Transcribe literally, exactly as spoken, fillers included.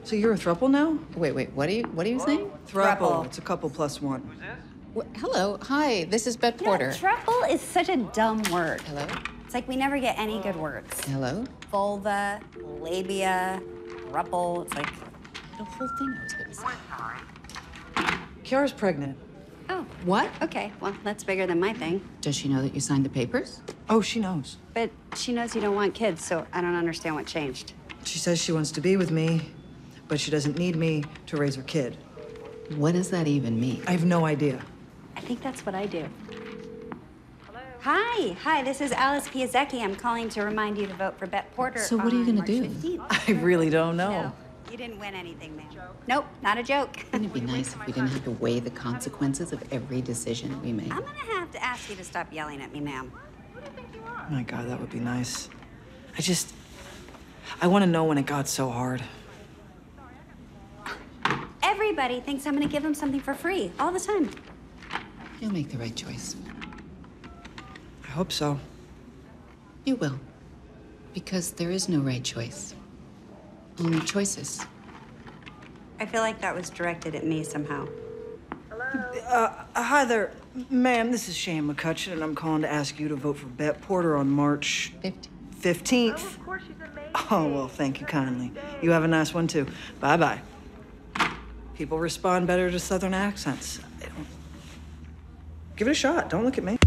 So you're a throuple now? Wait, wait, what are you, what are you saying? Throuple. It's a couple plus one. Who's this? Wh- Hello, hi, this is Bet Porter. Yeah, throuple is such a dumb word. Hello? It's like we never get any good words. Hello? Vulva, labia, throuple. It's like, The whole thing I was gonna say. Kiara's pregnant. oh, What? okay. Well, that's bigger than my thing. Does she know that you signed the papers? Oh, she knows. But she knows you don't want kids, so I don't understand what changed. She says she wants to be with me, but she doesn't need me to raise her kid. What does that even mean? I have no idea. I think that's what I do. Hi, hi, this is Alice Pieszecki. I'm calling to remind you to vote for Bet Porter. So what are you on gonna March do? fifteenth. I really don't know. No, you didn't win anything, ma'am. Nope, not a joke. Wouldn't it be nice if we didn't have to weigh the consequences of every decision we make? I'm gonna have to ask you to stop yelling at me, ma'am. Oh my God, that would be nice. I just, I want to know when it got so hard. Everybody thinks I'm gonna give them something for free all the time. You'll make the right choice. I hope so. You will. Because there is no right choice. Only choices. I feel like that was directed at me somehow. Uh, hi there, ma'am. This is Shane McCutcheon, and I'm calling to ask you to vote for Bet Porter on March Fifty. fifteenth. Oh, well, thank you kindly. You have a nice one, too. Bye-bye. People respond better to Southern accents. Give it a shot. Don't look at me.